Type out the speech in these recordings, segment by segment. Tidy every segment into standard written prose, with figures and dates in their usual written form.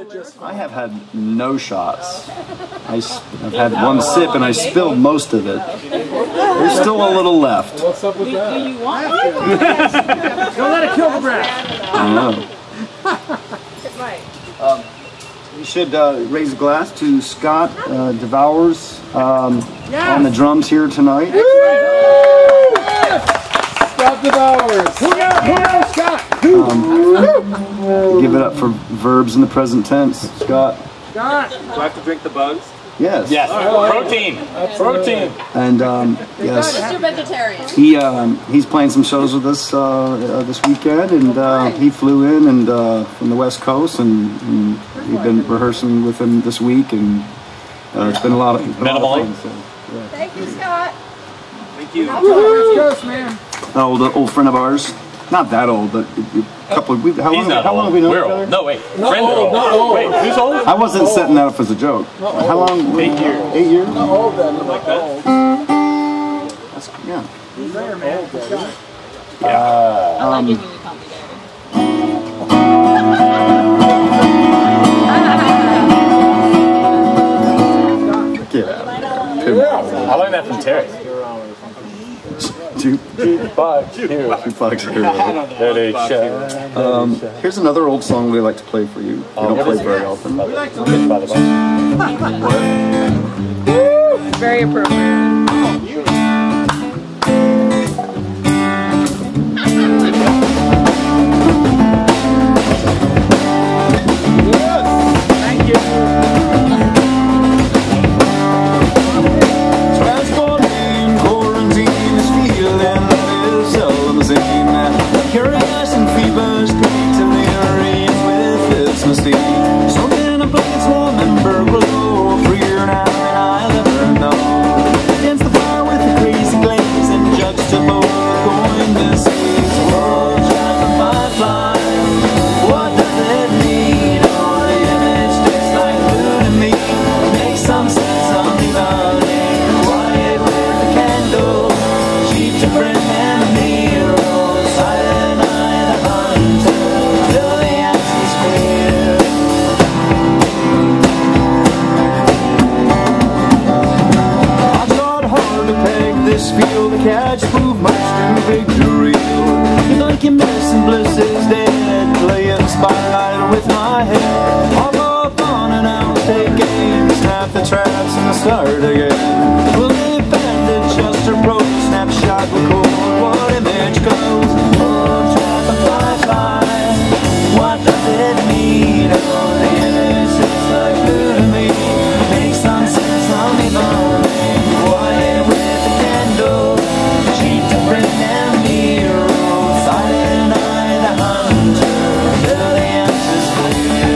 I have had no shots. I've had one sip and I spilled most of it. There's still a little left. What's up with that? Do you want one? Don't let it kill the grass. I know. Right. You should raise a glass to Scott Devours on the drums here tonight. Scott Devours. Who Scott? Give it up for verbs in the present tense. Scott. Scott. Do I have to drink the bugs? Yes. Yes. Protein. Protein. And yes. You're vegetarian. He's playing some shows with us this weekend, and he flew in and from the West Coast, and we've been rehearsing with him this week, and it's been a lot of fun. So, yeah. Thank you, Scott. Thank you. West Coast, man. An old friend of ours. Not that old, but a couple of how long have we known each other? No, wait. Friend old. Wait, who's old? I wasn't setting that up as a joke. How long? 8 years. 8 years? Not old then. Like that. That's, yeah. He's there, man. I like it when you call me daddy. Get out of there. Yeah. I learned that from Terry. Two Bugs. bucks here. Here's another old song we like to play for you. We don't play very often. Very appropriate. Thank you. Curious and fevers, delirious with its mystique. Smoking a blanket's warm and burglar, freer now than I'll ever know. Against the fire with the crazy glaze and juxtapose going this seas. Wolftrap and Fireflies, what does it mean? Oh, the image tastes like food to me. Make some sense of me about it. Quiet with the candle, cheap to bring and mirror. This field to catch prove much too big to reel. You think you're missing bliss is dead, playing spotlight with my head. I'll go up on an outtake game, snap the traps and start again. Will they bandit just a pro snapshot record what image goes? Wolftrap and Fireflies, what does it mean? Oh, the image is like good to me. Make some sense on me, morning. Quiet with the candle, cheap to bring them near. Silent night, the hunter, till the answer's clear.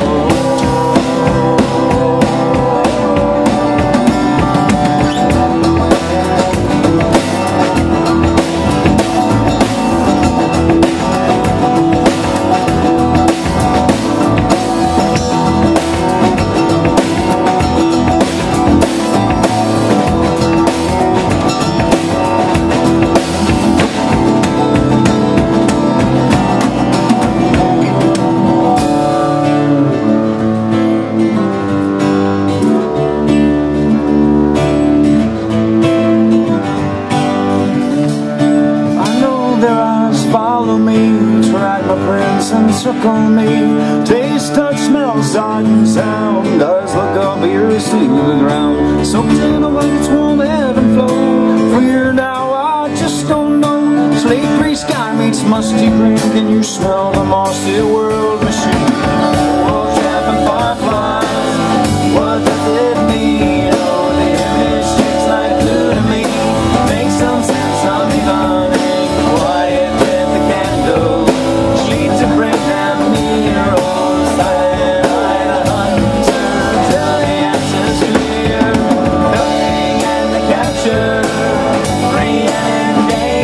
Circle me, taste, touch, smell, sight, and sound. Eyes look up, ears to the ground. Soaked in a way it's warm, ebb and flow. Freer now, I just don't know. Slate gray sky meets musty green. Can you smell the mossy world machine? Wolftrap and Fireflies, what does it mean? Oh, the image sticks like glue to me. Make some sense of me burning. Quiet with the candle, cheap to bring.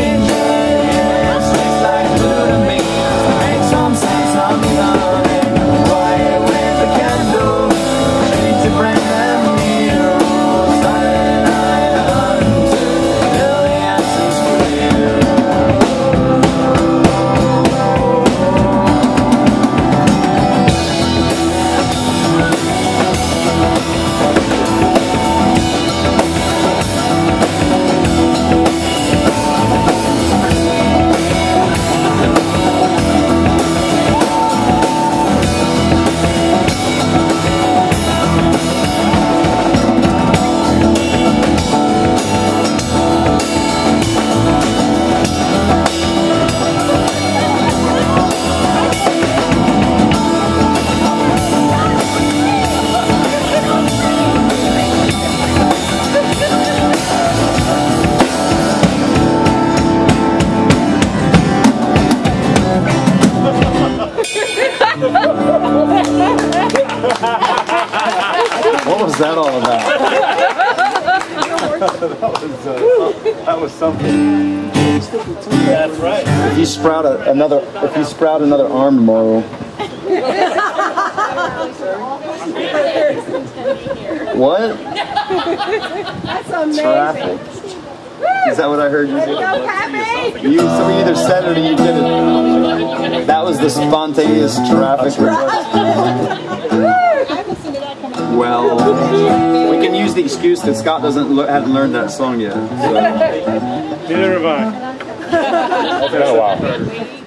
Free and in danger, it's like blue to me. Make some sense of me, darling. was that all about? That was something. That's right. If you sprout another arm tomorrow. What? That's amazing. Traffic. Is that what I heard you say? Go, Pappy! So we either said it or you did it. That was the spontaneous traffic. Well, we can use the excuse that Scott hadn't learned that song yet. So. Neither have I. It's been a while.